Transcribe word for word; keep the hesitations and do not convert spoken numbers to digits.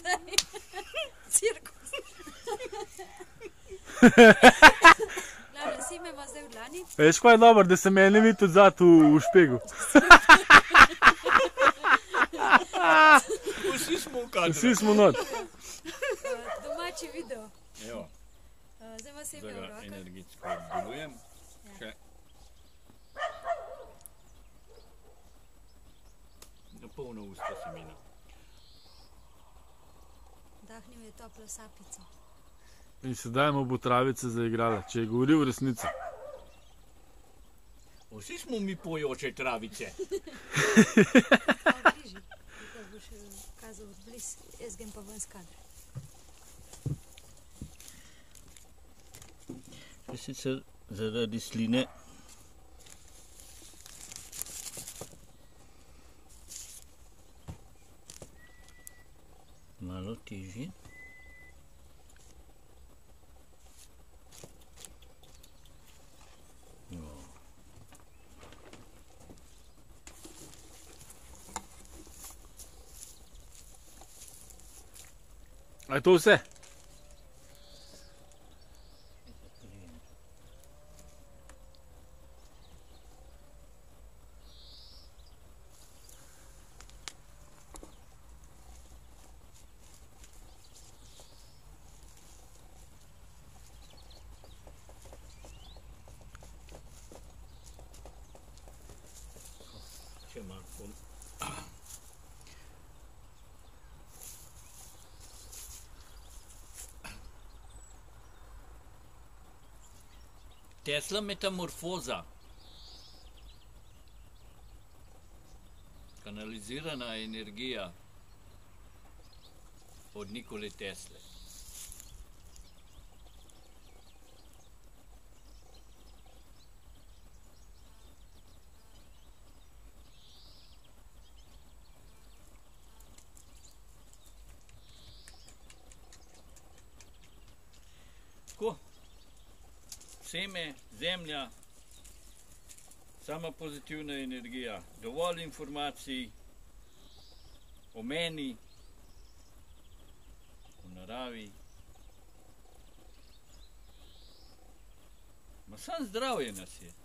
Cirkus. Glavno, si me ima zdaj v dlani. Veš, kaj je dobro, da se me ne vidi tudi zad v špegu. Vsi smo v kadru. Vsi smo not. Domači video. Evo, Zdaj ima seme zdaj v ga rokah. energetsko obdelujem. Še. Na polno usta semena. Dahnil je toplo sapico. In sedaj mu bo travica zaigrala, če je govoril resnico. Vsi smo mi pojoče travice. Malo bližji. Da boš kazal od bliz. Jaz grem pa ven s kadra. Sicer zaradi sline malo težje. A je to vse? Še malo bom. Tesla metamorfoza. Kanalizirana energija od Nikole Tesle. Tako. Seme, zemlja, sama pozitivna energija, dovolj informacij o meni, o naravi. Ma sam zdravje nas je.